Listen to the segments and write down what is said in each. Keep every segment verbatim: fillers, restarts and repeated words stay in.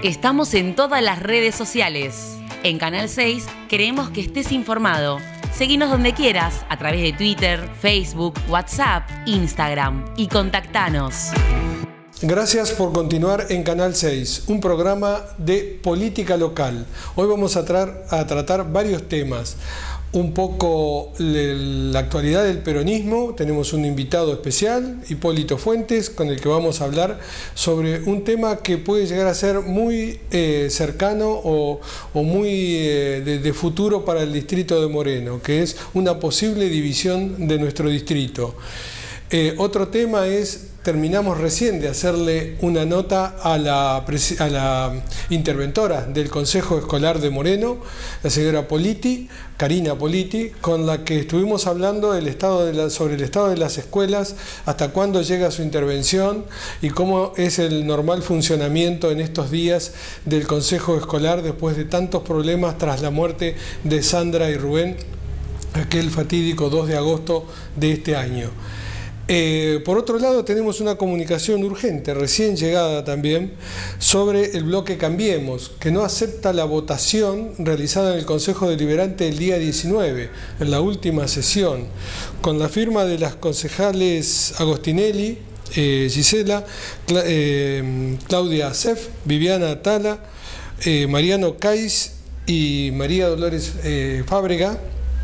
Estamos en todas las redes sociales. En Canal seis queremos que estés informado. Seguinos donde quieras, a través de Twitter, Facebook, WhatsApp, Instagram y contactanos. Gracias por continuar en Canal seis, un programa de política local. Hoy vamos a, tra a tratar varios temas. Un poco la actualidad del peronismo. Tenemos un invitado especial, Hipólito Fuentes, con el que vamos a hablar sobre un tema que puede llegar a ser muy eh, cercano o, o muy eh, de, de futuro para el distrito de Moreno, que es una posible división de nuestro distrito. Eh, otro tema es, terminamos recién de hacerle una nota a la, a la interventora del Consejo Escolar de Moreno, la señora Politi, Karina Politi, con la que estuvimos hablando del estado de la, sobre el estado de las escuelas, hasta cuándo llega su intervención y cómo es el normal funcionamiento en estos días del Consejo Escolar después de tantos problemas tras la muerte de Sandra y Rubén, aquel fatídico dos de agosto de este año. Eh, por otro lado, tenemos una comunicación urgente, recién llegada también, sobre el bloque Cambiemos, que no acepta la votación realizada en el Consejo Deliberante el día diecinueve, en la última sesión, con la firma de las concejales Agostinelli, eh, Gisela, Cla eh, Claudia Acef, Viviana Atala, eh, Mariano Cais y María Dolores eh, Fábrega.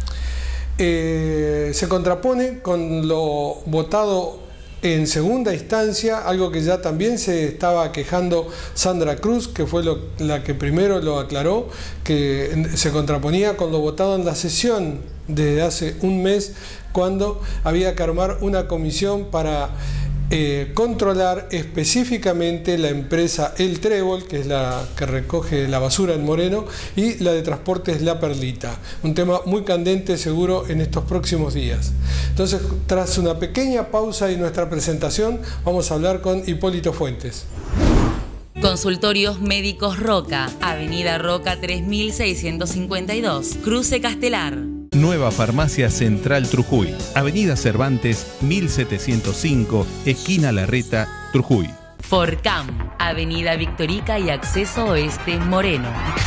Eh, se contrapone con lo votado en segunda instancia, algo que ya también se estaba quejando Sandra Cruz, que fue lo, la que primero lo aclaró, que se contraponía con lo votado en la sesión desde hace un mes, cuando había que armar una comisión para Eh, controlar específicamente la empresa El Trébol, que es la que recoge la basura en Moreno, y la de transportes La Perlita. Un tema muy candente seguro en estos próximos días. Entonces, tras una pequeña pausa y nuestra presentación, vamos a hablar con Hipólito Fuentes. Consultorios Médicos Roca, Avenida Roca tres mil seiscientos cincuenta y dos, Cruce Castelar. Nueva Farmacia Central Trujuy, Avenida Cervantes mil setecientos cinco, esquina Larreta, Trujuy. Forcam, Avenida Victorica y Acceso Oeste, Moreno.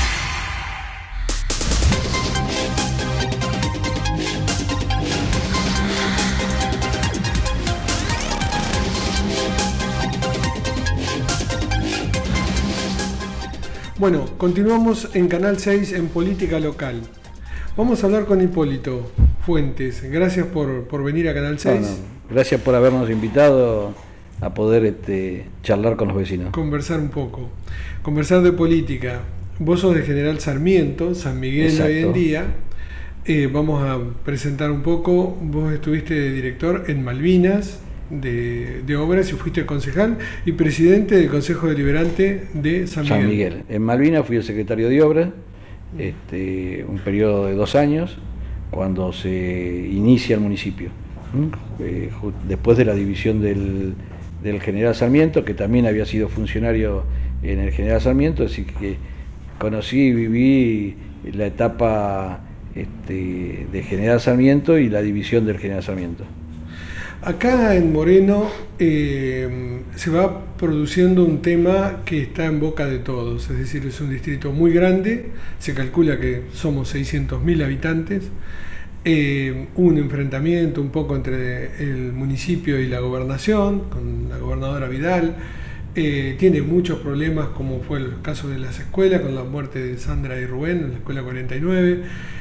Bueno, continuamos en Canal seis en Política Local. Vamos a hablar con Hipólito Fuentes. Gracias por, por venir a Canal seis. No, no. Gracias por habernos invitado a poder este, charlar con los vecinos. Conversar un poco. Conversar de política. Vos sos de General Sarmiento, San Miguel. Exacto. Hoy en día. Eh, vamos a presentar un poco. Vos estuviste de director en Malvinas de, de Obras y fuiste concejal y presidente del Consejo Deliberante de San Miguel. San Miguel. En Malvinas fui el secretario de Obras. Este, un periodo de dos años cuando se inicia el municipio, ¿Mm? eh, después de la división del, del General Sarmiento, que también había sido funcionario en el General Sarmiento, así que conocí y viví la etapa este, de General Sarmiento y la división del General Sarmiento. Acá en Moreno eh, se va produciendo un tema que está en boca de todos, es decir, es un distrito muy grande, se calcula que somos seiscientos mil habitantes, eh, hubo un enfrentamiento un poco entre el municipio y la gobernación, con la gobernadora Vidal, eh, tiene muchos problemas como fue el caso de las escuelas, con la muerte de Sandra y Rubén en la escuela cuarenta y nueve,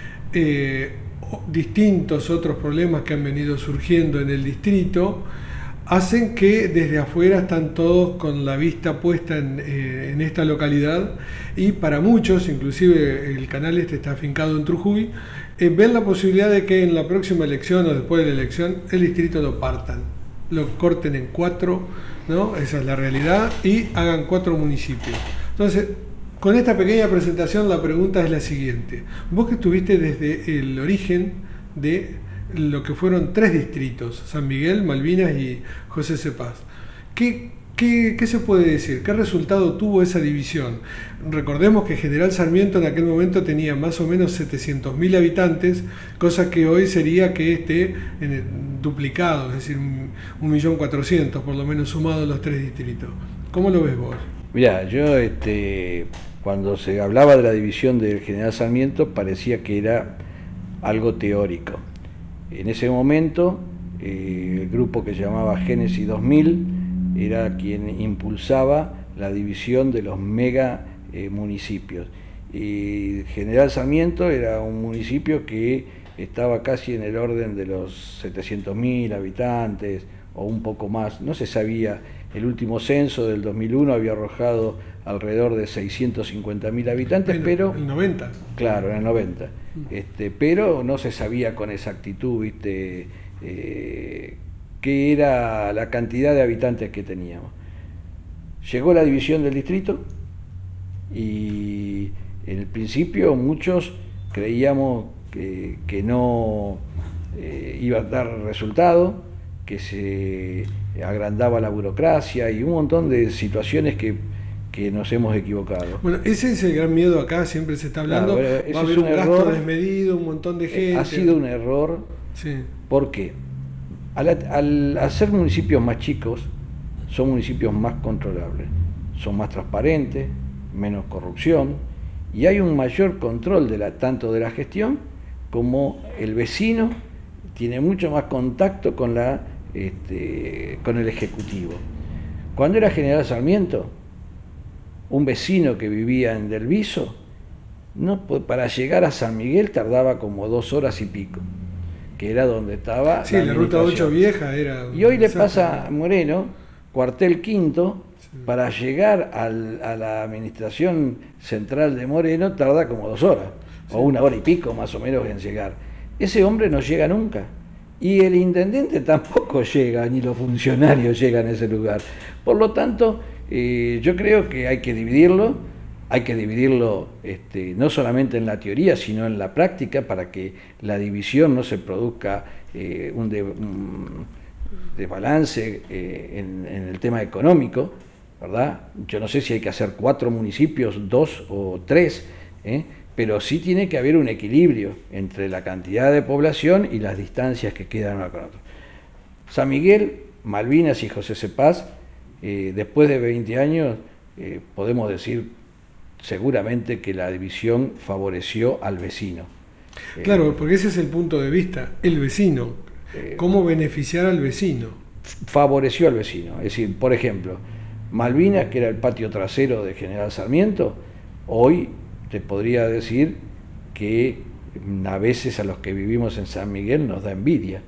eh, distintos otros problemas que han venido surgiendo en el distrito, hacen que desde afuera están todos con la vista puesta en, eh, en esta localidad, y para muchos, inclusive el canal este está afincado en Trujuy, eh, ven la posibilidad de que en la próxima elección o después de la elección el distrito lo partan, lo corten en cuatro, ¿no? Esa es la realidad, y hagan cuatro municipios. Entonces, con esta pequeña presentación la pregunta es la siguiente. Vos que estuviste desde el origen de lo que fueron tres distritos, San Miguel, Malvinas y José Cepaz, ¿qué, qué, qué se puede decir? ¿Qué resultado tuvo esa división? Recordemos que General Sarmiento en aquel momento tenía más o menos setecientos mil habitantes, cosa que hoy sería que esté en el duplicado, es decir, un millón cuatrocientos por lo menos sumado los tres distritos. ¿Cómo lo ves vos? Mirá, yo este, cuando se hablaba de la división del General Sarmiento parecía que era algo teórico. En ese momento, eh, el grupo que se llamaba Génesis dos mil era quien impulsaba la división de los mega eh, municipios. Y General Sarmiento era un municipio que estaba casi en el orden de los setecientos mil habitantes o un poco más, no se sabía. El último censo del dos mil uno había arrojado alrededor de seiscientos cincuenta mil habitantes, en, pero... En el noventa. Claro, en el noventa. Este, pero no se sabía con exactitud, ¿viste? Eh, qué era la cantidad de habitantes que teníamos. Llegó la división del distrito y en el principio muchos creíamos que, que no eh, iba a dar resultado, que se agrandaba la burocracia y un montón de situaciones que, que nos hemos equivocado. Bueno, ese es el gran miedo acá, siempre se está hablando, claro, va a haber un, un error, gasto desmedido, un montón de gente. Ha sido un error, sí. porque al, al hacer municipios más chicos, son municipios más controlables, son más transparentes, menos corrupción, y hay un mayor control de la, tanto de la gestión como el vecino tiene mucho más contacto con la Este, con el Ejecutivo. Cuando era General Sarmiento, un vecino que vivía en Del Viso, no, para llegar a San Miguel tardaba como dos horas y pico, que era donde estaba. Sí, la, la ruta ocho vieja era. Y hoy le pasa a Moreno, cuartel quinto, sí. Para llegar al, a la administración central de Moreno tarda como dos horas, sí. O una hora y pico más o menos en llegar. Ese hombre no llega nunca. Y el intendente tampoco llega, ni los funcionarios llegan a ese lugar. Por lo tanto, eh, yo creo que hay que dividirlo, hay que dividirlo este, no solamente en la teoría, sino en la práctica, para que la división no se produzca eh, un, de, un desbalance eh, en, en el tema económico, ¿verdad? Yo no sé si hay que hacer cuatro municipios, dos o tres, ¿eh? Pero sí tiene que haber un equilibrio entre la cantidad de población y las distancias que quedan una con otra. San Miguel, Malvinas y José Cepaz, eh, después de veinte años, eh, podemos decir seguramente que la división favoreció al vecino. Claro, porque ese es el punto de vista, el vecino, eh, cómo beneficiar al vecino. Favoreció al vecino, es decir, por ejemplo, Malvinas, que era el patio trasero de General Sarmiento, hoy te podría decir que a veces a los que vivimos en San Miguel nos da envidia,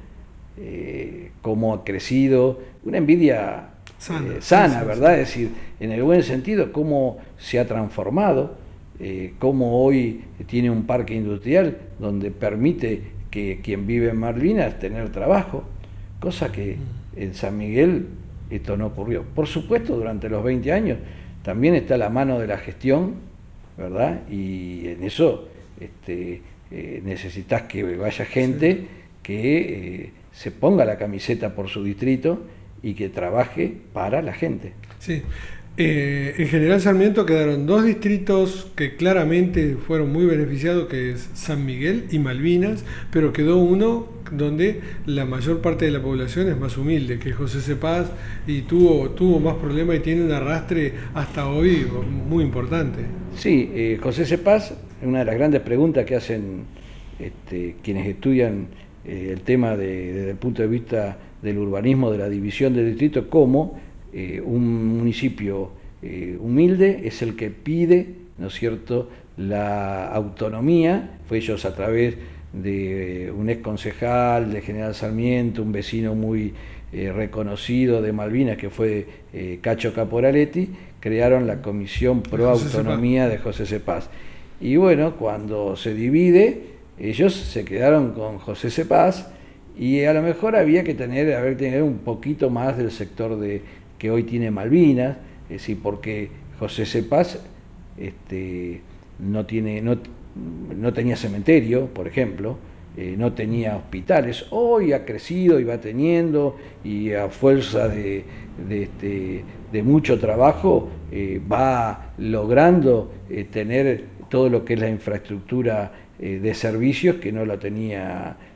eh, cómo ha crecido, una envidia sana, eh, sana sí, ¿verdad? Sí. Es decir, en el buen sentido, cómo se ha transformado, eh, cómo hoy tiene un parque industrial donde permite que quien vive en Malvinas tener trabajo, cosa que en San Miguel esto no ocurrió. Por supuesto, durante los veinte años también está la mano de la gestión, ¿verdad? Y en eso este, eh, necesitas que vaya gente sí. que eh, se ponga la camiseta por su distrito y que trabaje para la gente. Sí. Eh, en General Sarmiento quedaron dos distritos que claramente fueron muy beneficiados, que es San Miguel y Malvinas, pero quedó uno donde la mayor parte de la población es más humilde, que es José Cepaz, y tuvo, tuvo más problemas y tiene un arrastre hasta hoy muy importante. Sí, eh, José Cepaz, una de las grandes preguntas que hacen este, quienes estudian eh, el tema de, desde el punto de vista del urbanismo, de la división del distrito, cómo Eh, un municipio eh, humilde es el que pide, ¿no es cierto?, la autonomía. Fue ellos a través de un ex concejal de General Sarmiento, un vecino muy eh, reconocido de Malvinas, que fue eh, Cacho Caporaletti, crearon la Comisión Pro Autonomía de José Cepaz. Y bueno, cuando se divide, ellos se quedaron con José Cepaz, y a lo mejor había que tener, haber tener un poquito más del sector de que hoy tiene Malvinas, es decir, porque José Cepaz este, no, tiene, no, no tenía cementerio, por ejemplo, eh, no tenía hospitales. Hoy ha crecido y va teniendo, y a fuerza de, de, este, de mucho trabajo eh, va logrando eh, tener todo lo que es la infraestructura eh, de servicios que no lo tenía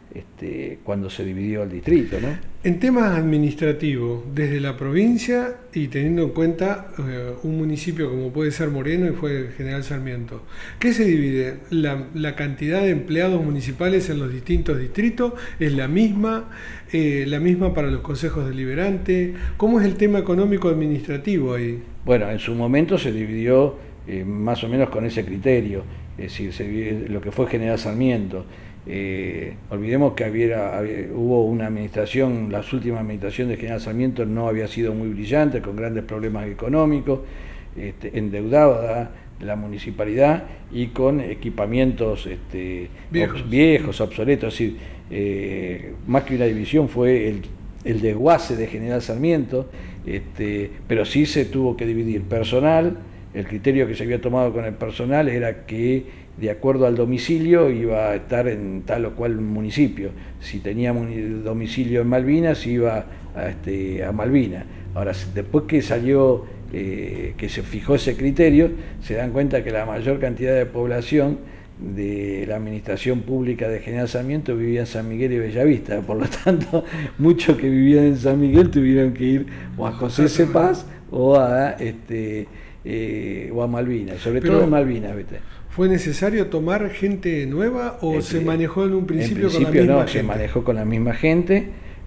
este, cuando se dividió el distrito, ¿no? En temas administrativos, desde la provincia y teniendo en cuenta eh, un municipio como puede ser Moreno y fue General Sarmiento, ¿qué se divide? ¿La, la cantidad de empleados municipales en los distintos distritos es la misma? Eh, ¿La misma para los consejos deliberantes? ¿Cómo es el tema económico administrativo ahí? Bueno, en su momento se dividió eh, más o menos con ese criterio, es decir, se divide, lo que fue General Sarmiento. Eh, olvidemos que había, había, hubo una administración, las últimas administraciones de General Sarmiento no había sido muy brillante, con grandes problemas económicos, este, endeudada la municipalidad y con equipamientos este, viejos. Ob, viejos, obsoletos, es decir, eh, más que una división fue el, el desguace de General Sarmiento, este, pero sí se tuvo que dividir personal. El criterio que se había tomado con el personal era que de acuerdo al domicilio iba a estar en tal o cual municipio. Si tenía domicilio en Malvinas, iba a, este, a Malvinas. Ahora, después que salió, eh, que se fijó ese criterio, se dan cuenta que la mayor cantidad de población de la administración pública de General Sarmiento vivía en San Miguel y Bellavista. Por lo tanto, muchos que vivían en San Miguel tuvieron que ir o a José Cepaz o a, este, eh, o a Malvinas, sobre Pero, todo en Malvinas, ¿viste? ¿Fue necesario tomar gente nueva o este, se manejó en un principio, en principio con la misma no, gente? Se manejó con la misma gente.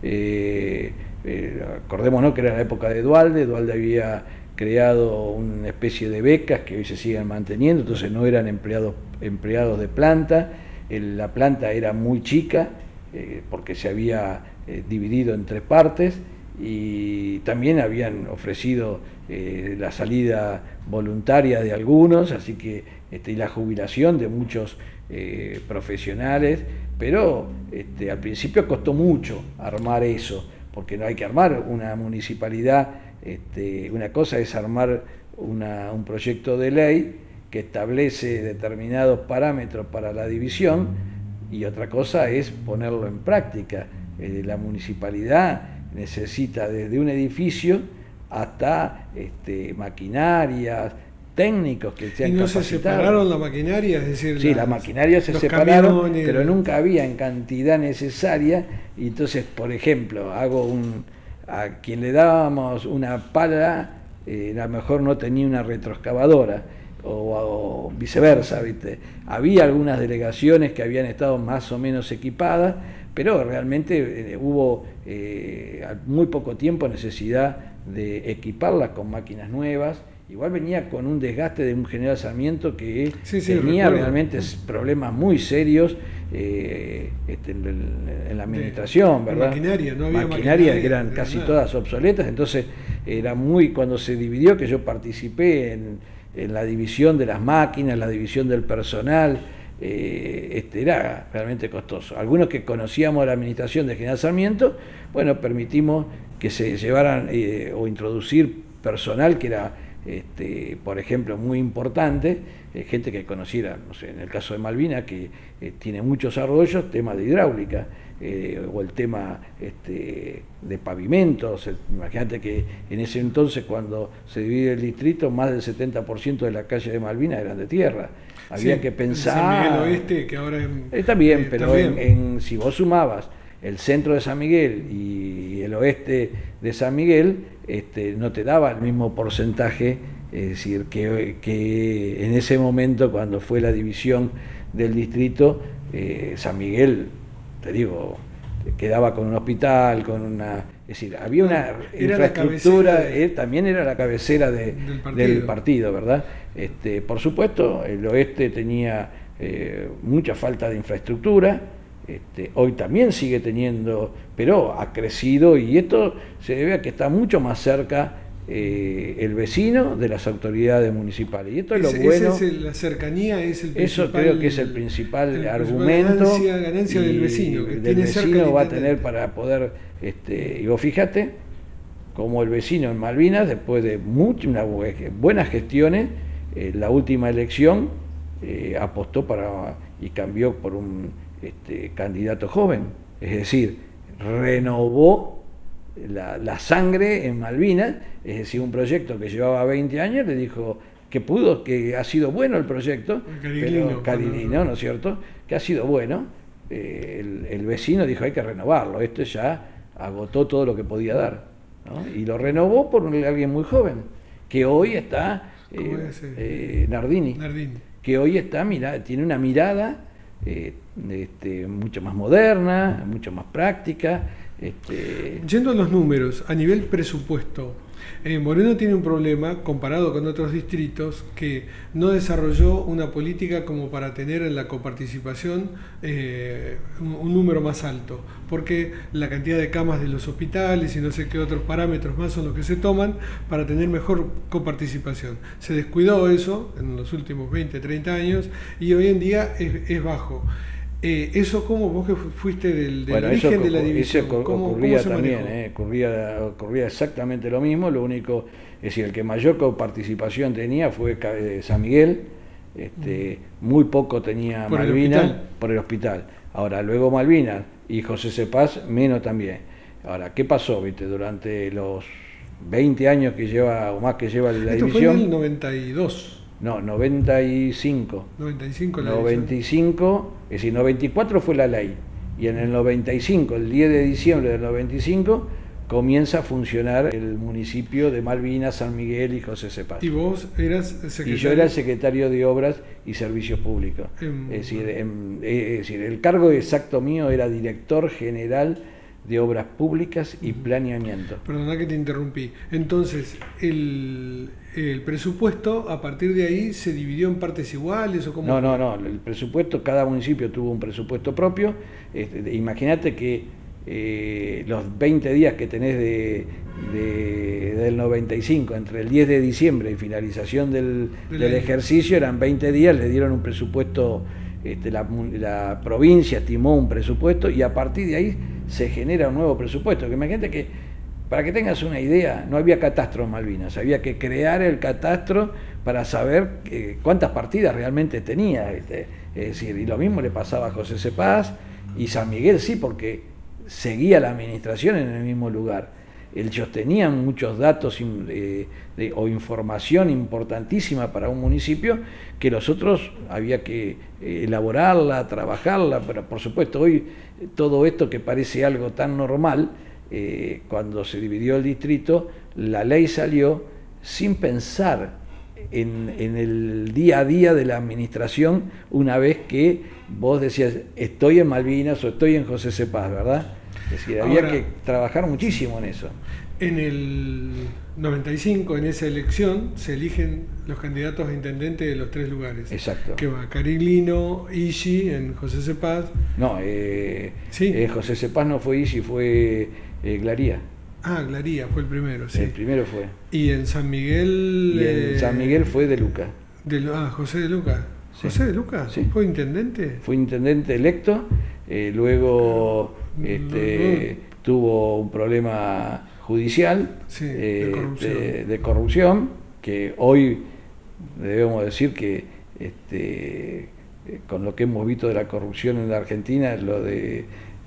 Eh, eh, acordémonos que era la época de Dualde. Dualde había creado una especie de becas que hoy se siguen manteniendo, entonces no eran empleados, empleados de planta. El, la planta era muy chica eh, porque se había eh, dividido en tres partes y también habían ofrecido eh, la salida voluntaria de algunos, así que este, y la jubilación de muchos eh, profesionales, pero este, al principio costó mucho armar eso, porque no hay que armar una municipalidad, este, una cosa es armar una, un proyecto de ley que establece determinados parámetros para la división y otra cosa es ponerlo en práctica. Eh, la municipalidad necesita desde un edificio hasta este, maquinarias, técnicos que sean ¿Y no capacitados. se separaron la maquinaria? Es decir, sí, las, la maquinaria se separaron, camiones, pero nunca había en cantidad necesaria. Y entonces, por ejemplo, hago un a quien le dábamos una pala, eh, a lo mejor no tenía una retroexcavadora, o, o viceversa, ¿viste? Había algunas delegaciones que habían estado más o menos equipadas, pero realmente eh, hubo eh, muy poco tiempo necesidad de equiparlas con máquinas nuevas. Igual venía con un desgaste de un General Sarmiento que sí, sí, tenía recuerdo. realmente problemas muy serios eh, este, en, en la administración, de, ¿verdad? Maquinaria, no había maquinaria, maquinaria que eran casi nada. todas obsoletas, entonces era muy, cuando se dividió, que yo participé en, en la división de las máquinas, la división del personal, eh, este, era realmente costoso. Algunos que conocíamos la administración de General Sarmiento, bueno, permitimos que se llevaran eh, o introducir personal que era Este, por ejemplo, muy importante, eh, gente que conociera, no sé, en el caso de Malvinas, que eh, tiene muchos arroyos, temas de hidráulica, eh, o el tema este, de pavimentos. Imagínate que en ese entonces, cuando se divide el distrito, más del setenta por ciento de la calle de Malvinas eran de tierra. Había sí, que pensar... San Miguel Oeste, que ahora... En, eh, también, eh, pero también. En, en, si vos sumabas el centro de San Miguel y el oeste de San Miguel, este, no te daba el mismo porcentaje, es decir, que, que en ese momento, cuando fue la división del distrito, eh, San Miguel, te digo, quedaba con un hospital, con una... Es decir, había una era infraestructura, de, eh, también era la cabecera de, del, partido. del partido, ¿verdad? Este, por supuesto, el oeste tenía eh, mucha falta de infraestructura. Este, hoy también sigue teniendo, pero ha crecido, y esto se debe a que está mucho más cerca eh, el vecino de las autoridades municipales. Y esto es, es lo bueno. Es el, la cercanía es el principal. Eso creo que es el principal el argumento. Principal ganancia, ganancia del vecino. Que del tiene vecino va a tener para poder. Este, y vos fíjate como el vecino en Malvinas, después de muchas una, buenas gestiones, eh, la última elección eh, apostó para y cambió por un Este, candidato joven, es decir, renovó la, la sangre en Malvinas, es decir, un proyecto que llevaba veinte años, le dijo que pudo, que ha sido bueno el proyecto, Carilino, pero Carilino, ¿no es cierto?, que ha sido bueno, eh, el, el vecino dijo hay que renovarlo, este ya agotó todo lo que podía dar, ¿no? Y lo renovó por alguien muy joven, que hoy está, eh, eh, Nardini, Nardini, que hoy está, mira, tiene una mirada eh, este, mucho más moderna, mucho más práctica. Este... Yendo a los números, a nivel presupuesto, eh, Moreno tiene un problema comparado con otros distritos que no desarrolló una política como para tener en la coparticipación eh, un, un número más alto, porque la cantidad de camas de los hospitales y no sé qué otros parámetros más son los que se toman para tener mejor coparticipación. Se descuidó eso en los últimos veinte, treinta años y hoy en día es, es bajo. Eh, ¿Eso cómo, vos que fuiste del, del bueno, origen eso, de la división? Eso ¿Cómo, ocurría cómo se también, eh, ocurría, ocurría exactamente lo mismo, lo único, es decir, el que mayor coparticipación tenía fue San Miguel, este, mm. muy poco tenía por Malvinas el por el hospital. Ahora, luego Malvinas y José Cepaz, menos también. Ahora, ¿qué pasó, viste? Durante los veinte años que lleva, o más que lleva la Esto división... fue en el noventa y dos. No, noventa y cinco. noventa y cinco la noventa y cinco, es decir, noventa y cuatro fue la ley. Y en el noventa y cinco, el diez de diciembre del noventa y cinco, comienza a funcionar el municipio de Malvinas, San Miguel y José Cepaz. ¿Y vos eras secretario? Y yo era secretario de Obras y Servicios Públicos. En... Es decir, en, es decir, el cargo exacto mío era director general de Obras Públicas y Planeamiento. Perdona que te interrumpí. Entonces, el, el presupuesto, a partir de ahí, ¿se dividió en partes iguales o cómo? No, no, no. El presupuesto, cada municipio tuvo un presupuesto propio. Este, imagínate que eh, los veinte días que tenés de, de, del noventa y cinco, entre el diez de diciembre y finalización del, del ejercicio, eran veinte días, le dieron un presupuesto, este, la, la provincia estimó un presupuesto y a partir de ahí se genera un nuevo presupuesto. Que imagínate que, para que tengas una idea, no había catastro en Malvinas, había que crear el catastro para saber eh, cuántas partidas realmente tenía. Este, es decir, y lo mismo le pasaba a José Cepaz y San Miguel, sí, porque seguía la administración en el mismo lugar. Ellos tenían muchos datos eh, de, o información importantísima para un municipio que los otros había que eh, elaborarla, trabajarla, pero por supuesto hoy todo esto que parece algo tan normal, eh, cuando se dividió el distrito, la ley salió sin pensar en, en el día a día de la administración una vez que vos decías estoy en Malvinas o estoy en José Cepaz, ¿verdad? Es decir, había Ahora, que trabajar muchísimo en eso. En el noventa y cinco, en esa elección, se eligen los candidatos a intendente de los tres lugares. Exacto. Que va Cariglino, Isi, en José Cepaz. No, eh, ¿Sí? eh, José Cepaz no fue Isi, fue eh, Glaría. Ah, Glaría fue el primero, sí. El primero fue. Y en San Miguel... Y en eh, San Miguel fue De Luca. De, ah, José de Luca. Sí. ¿José de Luca? Sí. ¿Fue intendente? Fue intendente electo, eh, luego este, no. tuvo un problema judicial, sí, eh, de, corrupción. De, de corrupción, que hoy debemos decir que este, con lo que hemos visto de la corrupción en la Argentina, lo de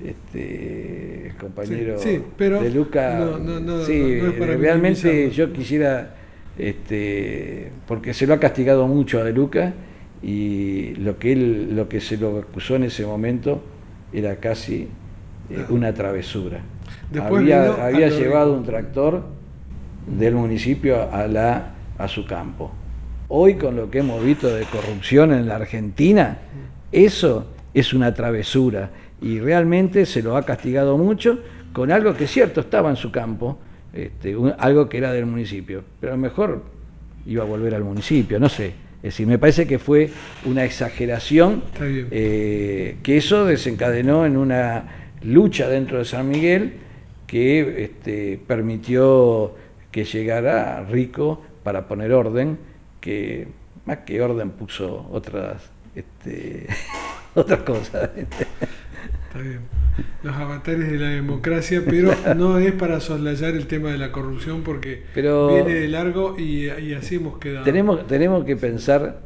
este, el compañero sí, sí, pero De Luca, no, no, no, sí, no, no es para realmente minimizarlo. yo quisiera, este, porque se lo ha castigado mucho a De Luca, y lo que él, lo que se lo acusó en ese momento era casi eh, una travesura. Después había había lo llevado rico. un tractor del municipio a, la, a su campo. Hoy, con lo que hemos visto de corrupción en la Argentina, eso es una travesura y realmente se lo ha castigado mucho con algo que es cierto, estaba en su campo, este, un, algo que era del municipio, pero a lo mejor iba a volver al municipio, no sé. Es decir, me parece que fue una exageración, eh, que eso desencadenó en una lucha dentro de San Miguel que este, permitió que llegara Rico para poner orden, que más que orden puso otras, este, otras cosas. Está bien. Los avatares de la democracia, pero no es para soslayar el tema de la corrupción porque pero viene de largo y, y así hemos quedado. Tenemos, tenemos que pensar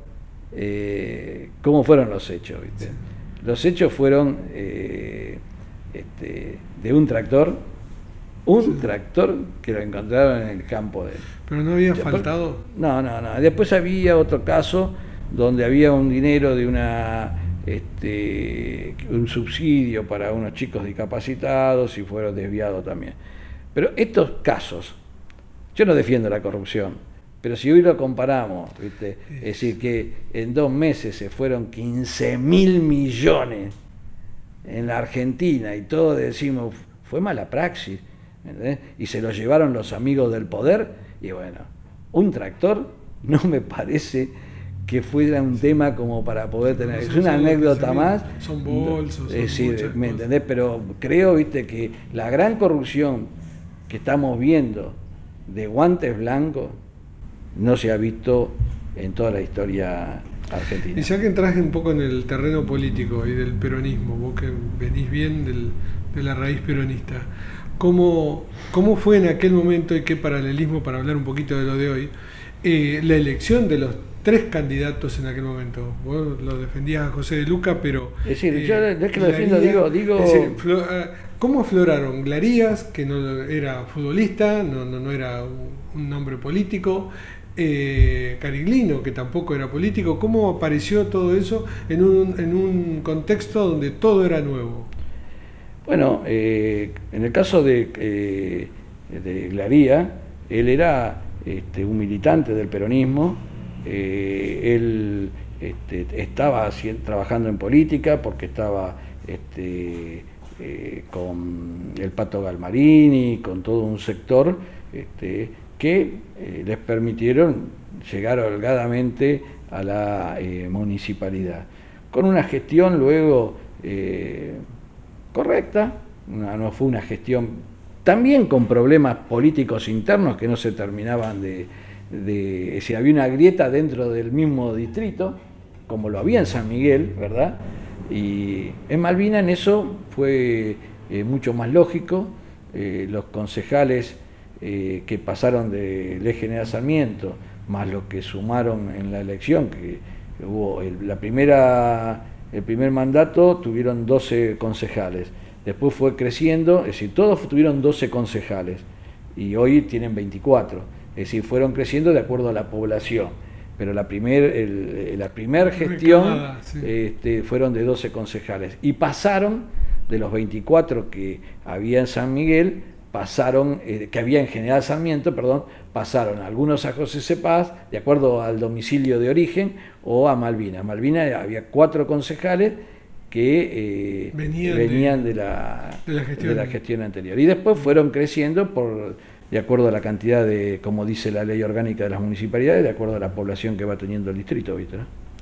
eh, cómo fueron los hechos, ¿viste? Sí. Los hechos fueron eh, este, de un tractor, un sí. tractor que lo encontraron en el campo de él. Pero no había faltado. No, no, no. Después había otro caso donde había un dinero de una este, un subsidio para unos chicos discapacitados y fueron desviados también. Pero estos casos, yo no defiendo la corrupción, pero si hoy lo comparamos, ¿viste? Es decir, que en dos meses se fueron quince mil millones en la Argentina y todos decimos, fue mala praxis, ¿entendés? Y se lo llevaron los amigos del poder, y bueno, un tractor no me parece que fuera un tema como para poder tener, es una anécdota más, son bolsos, es son decir, ¿me entendés? Pero creo, viste, que la gran corrupción que estamos viendo de guantes blancos no se ha visto en toda la historia argentina. Y ya que entras un poco en el terreno político y del peronismo, vos que venís bien del, de la raíz peronista, ¿cómo, ¿cómo fue en aquel momento y qué paralelismo, para hablar un poquito de lo de hoy, eh, la elección de los tres candidatos en aquel momento? Vos lo defendías a José de Luca, pero... Es decir, eh, yo no es que lo defiendo, digo... digo... Es decir, Flo, ¿cómo afloraron Glarías, que no era futbolista, no, no, no era un, un nombre político, eh, Cariglino, que tampoco era político? ¿Cómo apareció todo eso en un, en un contexto donde todo era nuevo? Bueno, eh, en el caso de, eh, de Glaría, él era este, un militante del peronismo. Eh, él este, estaba trabajando en política porque estaba este, eh, con el Pato Galmarini, con todo un sector este, que eh, les permitieron llegar holgadamente a la eh, municipalidad, con una gestión luego eh, correcta, una, no fue una gestión también con problemas políticos internos que no se terminaban de... De, si había una grieta dentro del mismo distrito, como lo había en San Miguel, ¿verdad? Y en Malvinas en eso fue eh, mucho más lógico. Eh, los concejales eh, que pasaron de Ley General Sarmiento, más los que sumaron en la elección, que hubo el, la primera, el primer mandato tuvieron doce concejales, después fue creciendo, es decir, todos tuvieron doce concejales y hoy tienen veinticuatro. Es decir, fueron creciendo de acuerdo a la población, pero la primer, el, la primer gestión Recamada, sí. este, fueron de doce concejales y pasaron de los veinticuatro que había en San Miguel, pasaron, eh, que había en General Sarmiento, perdón, pasaron algunos a José Cepaz, de acuerdo al domicilio de origen, o a Malvinas. Malvinas había cuatro concejales que eh, venían, venían de, de, la, de, la gestión. de la gestión anterior. Y después fueron creciendo por... de acuerdo a la cantidad de, como dice la ley orgánica de las municipalidades, de acuerdo a la población que va teniendo el distrito, ¿viste? ¿No?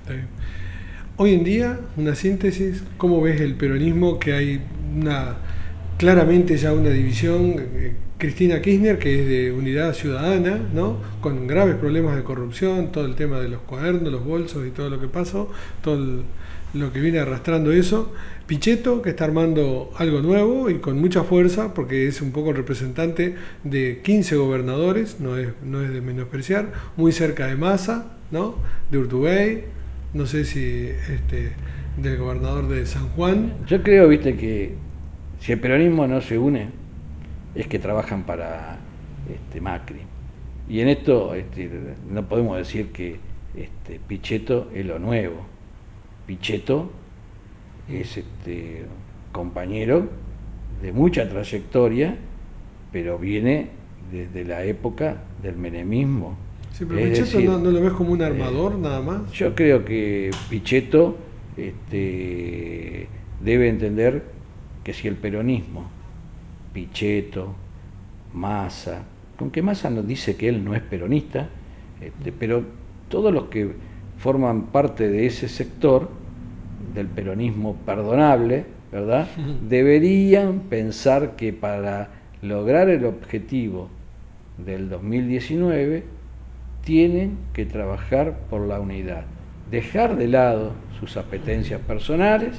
Hoy en día, una síntesis, ¿cómo ves el peronismo? Que hay una claramente ya una división, eh, Cristina Kirchner, que es de Unidad Ciudadana, ¿no? Con graves problemas de corrupción, todo el tema de los cuadernos, los bolsos y todo lo que pasó, todo el, lo que viene arrastrando eso. Pichetto, que está armando algo nuevo y con mucha fuerza, porque es un poco el representante de quince gobernadores, no es, no es de menospreciar, muy cerca de Massa, ¿no? De Urtubey, no sé si este, del gobernador de San Juan. Yo creo, viste, que si el peronismo no se une, es que trabajan para este, Macri. Y en esto este, no podemos decir que este, Pichetto es lo nuevo. Pichetto es este compañero de mucha trayectoria, pero viene desde la época del menemismo. Sí, pero es Pichetto decir, no, no lo ves como un armador eh, nada más. Yo creo que Pichetto este, debe entender que si el peronismo, Pichetto, Massa, con que Massa nos dice que él no es peronista, este, pero todos los que forman parte de ese sector del peronismo perdonable, ¿verdad? Deberían pensar que para lograr el objetivo del dos mil diecinueve tienen que trabajar por la unidad, dejar de lado sus apetencias personales.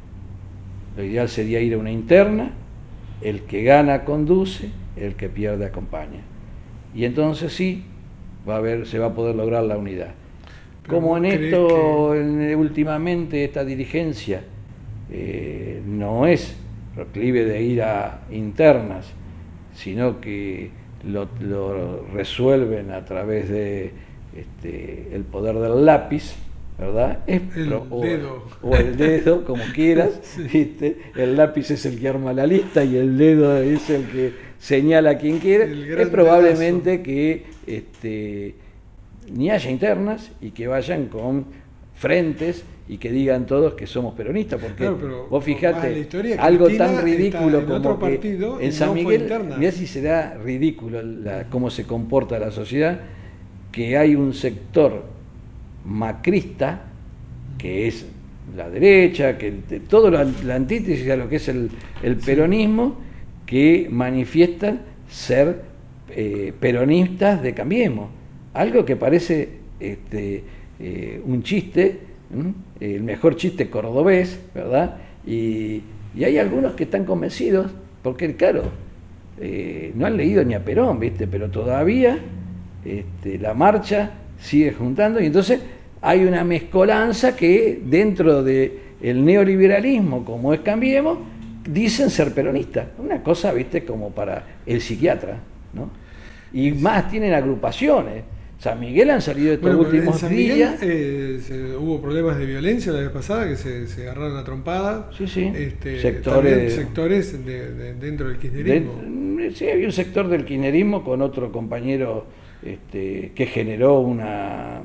Lo ideal sería ir a una interna, el que gana conduce, el que pierde acompaña. Y entonces sí, va a haber, se va a poder lograr la unidad. Como en esto, que... en, últimamente esta dirigencia eh, no es proclive de ir a internas, sino que lo, lo resuelven a través de este, el poder del lápiz, ¿verdad? Es el pro, o, dedo. O el dedo, como quieras. Sí. ¿Viste? El lápiz es el que arma la lista y el dedo es el que señala a quien quiere. Es probablemente pedazo. que este, ni haya internas y que vayan con frentes y que digan todos que somos peronistas, porque claro, vos fijate, algo tan ridículo como que en San Miguel, mirá si será ridículo la, cómo se comporta la sociedad, que hay un sector macrista, que es la derecha, que todo lo, la antítesis a lo que es el, el peronismo, que manifiestan ser eh, peronistas de Cambiemos, algo que parece este, eh, un chiste, ¿Mm? el mejor chiste cordobés, ¿verdad? Y, y hay algunos que están convencidos, porque claro, eh, no han leído ni a Perón, ¿viste? Pero todavía este, la marcha sigue juntando, y entonces hay una mezcolanza que dentro del neoliberalismo, como es Cambiemos, dicen ser peronistas. Una cosa, ¿viste? Como para el psiquiatra, ¿no? Y más tienen agrupaciones. San Miguel han salido estos bueno, últimos en San días. Miguel, eh, se, hubo problemas de violencia la vez pasada, que se, se agarraron a trompada. Sí, sí. Este, sectores, sectores de, de, dentro del kirchnerismo. De, sí, había un sector del kirchnerismo con otro compañero este, que generó una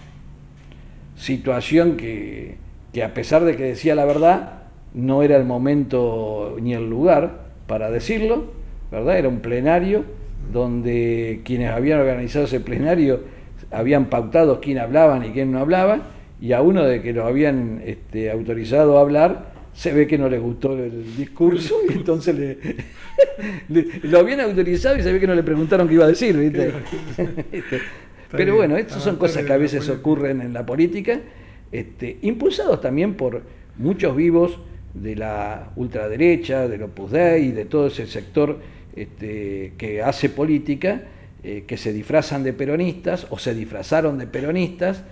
situación que, que a pesar de que decía la verdad, no era el momento ni el lugar para decirlo, ¿verdad? Era un plenario donde quienes habían organizado ese plenario habían pautado quién hablaban y quién no hablaban, y a uno de que lo habían este, autorizado a hablar, se ve que no le gustó el discurso, y entonces le, le, lo habían autorizado y se ve que no le preguntaron qué iba a decir, ¿viste? Pero bueno, estas son cosas que a veces ocurren en la política, este, impulsados también por muchos vivos de la ultraderecha, del Opus Dei, de todo ese sector Este, que hace política, eh, que se disfrazan de peronistas o se disfrazaron de peronistas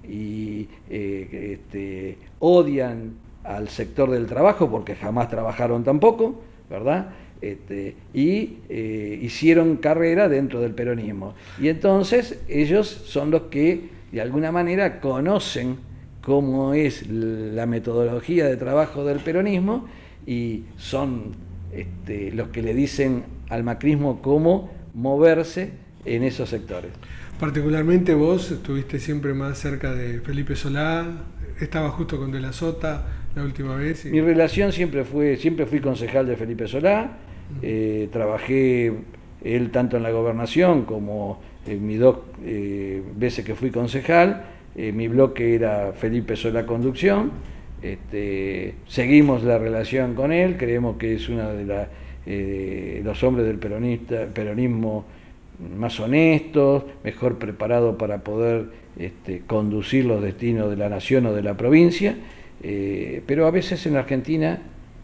y eh, este, odian al sector del trabajo porque jamás trabajaron tampoco, ¿verdad? Este, y eh, hicieron carrera dentro del peronismo. Y entonces ellos son los que de alguna manera conocen cómo es la metodología de trabajo del peronismo y son Este, los que le dicen al macrismo cómo moverse en esos sectores. Particularmente vos estuviste siempre más cerca de Felipe Solá, estabas justo con De la Sota la última vez. Y... Mi relación siempre fue, siempre fui concejal de Felipe Solá, uh-huh. eh, trabajé él tanto en la gobernación como en mis dos eh, veces que fui concejal, eh, mi bloque era Felipe Solá Conducción. Este, seguimos la relación con él, creemos que es uno de la, eh, los hombres del peronista, peronismo más honestos, mejor preparado para poder este, conducir los destinos de la nación o de la provincia, eh, pero a veces en la Argentina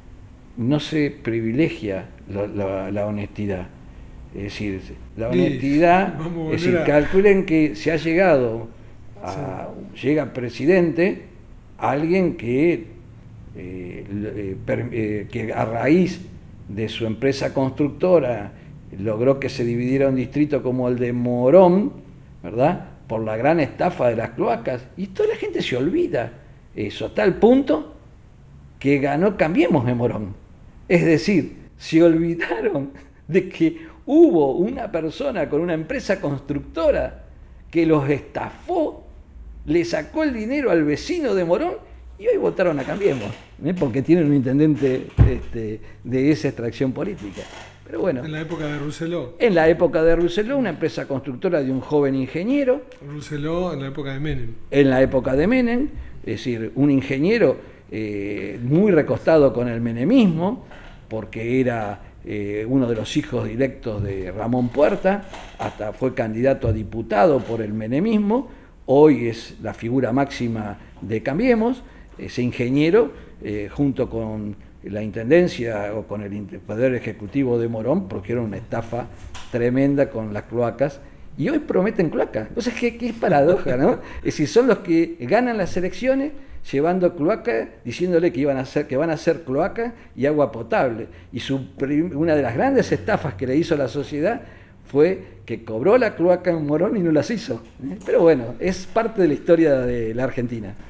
no se privilegia la, la, la honestidad. Es decir, la honestidad, es decir, a... calculen que se ha llegado a, sí. llega presidente alguien que, eh, eh, que a raíz de su empresa constructora logró que se dividiera un distrito como el de Morón, ¿verdad? Por la gran estafa de las cloacas, y toda la gente se olvida eso, hasta el punto que ganó Cambiemos en Morón. Es decir, se olvidaron de que hubo una persona con una empresa constructora que los estafó, le sacó el dinero al vecino de Morón y hoy votaron a Cambiemos, ¿eh? Porque tienen un intendente este, de esa extracción política. Pero bueno, en la época de Rousselot. En la época de Rousselot, una empresa constructora de un joven ingeniero. Rousselot en la época de Menem. En la época de Menem, es decir, un ingeniero eh, muy recostado con el menemismo, porque era eh, uno de los hijos directos de Ramón Puerta, hasta fue candidato a diputado por el menemismo. Hoy es la figura máxima de Cambiemos, ese ingeniero, eh, junto con la Intendencia o con el Poder Ejecutivo de Morón, porque era una estafa tremenda con las cloacas, y hoy prometen cloacas. Entonces, ¿qué, qué paradoja, ¿no? Es decir, son los que ganan las elecciones llevando cloacas, diciéndole que, iban a hacer, que van a hacer cloacas y agua potable. Y su, una de las grandes estafas que le hizo a la sociedad fue que cobró la cloaca en Morón y no las hizo. Pero bueno, es parte de la historia de la Argentina.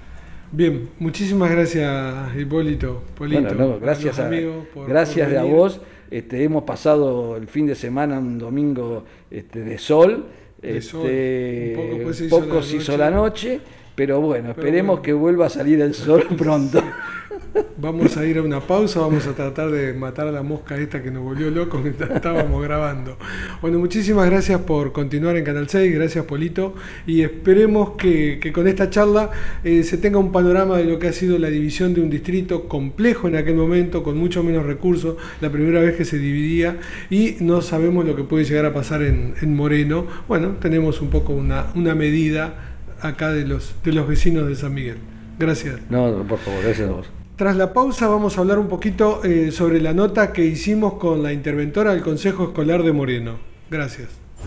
Bien, muchísimas gracias, Hipólito. Polito, bueno, no, gracias a, amigos, por, gracias por a vos. Este, hemos pasado el fin de semana, un domingo este, de sol. De este, sol. Un poco, pues, se hizo poco la se hizo noche. la noche, pero bueno, Pero esperemos bueno. que vuelva a salir el sol pronto. Vamos a ir a una pausa, vamos a tratar de matar a la mosca esta que nos volvió loco mientras estábamos grabando. Bueno, muchísimas gracias por continuar en Canal seis, gracias Polito, y esperemos que, que con esta charla eh, se tenga un panorama de lo que ha sido la división de un distrito complejo en aquel momento, con mucho menos recursos, la primera vez que se dividía, y no sabemos lo que puede llegar a pasar en, en Moreno. Bueno, tenemos un poco una, una medida acá de los, de los vecinos de San Miguel. Gracias. No, por favor, gracias a vos. Tras la pausa vamos a hablar un poquito eh, sobre la nota que hicimos con la interventora del Consejo Escolar de Moreno. Gracias.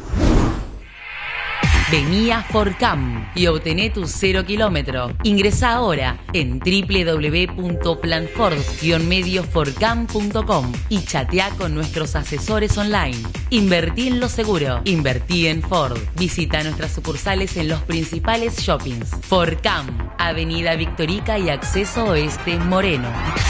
Vení a Forcam y obtené tu cero kilómetro. Ingresa ahora en w w w punto planford guion medio forcam punto com y chatea con nuestros asesores online. Invertí en lo seguro. Invertí en Ford. Visita nuestras sucursales en los principales shoppings. Forcam, Avenida Victorica y Acceso Oeste Moreno.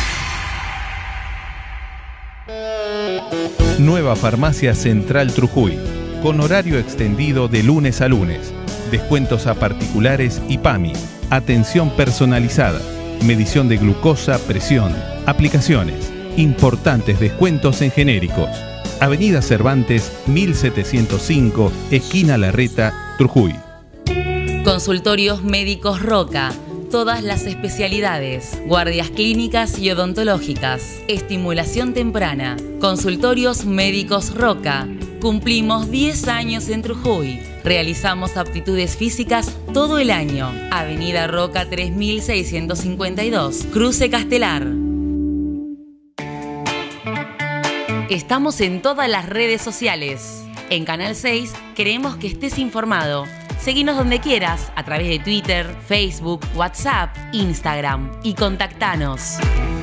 Nueva Farmacia Central Trujuy, con horario extendido de lunes a lunes, descuentos a particulares y P A M I, atención personalizada, medición de glucosa, presión, aplicaciones, importantes descuentos en genéricos. Avenida Cervantes mil setecientos cinco, esquina Larreta, Trujuy. Consultorios Médicos Roca. Todas las especialidades, guardias clínicas y odontológicas, estimulación temprana, consultorios médicos Roca. Cumplimos diez años en Trujuy. Realizamos aptitudes físicas todo el año. Avenida Roca tres mil seiscientos cincuenta y dos, Cruce Castelar. Estamos en todas las redes sociales. En Canal seis queremos que estés informado. Seguinos donde quieras, a través de Twitter, Facebook, WhatsApp, Instagram y contactanos.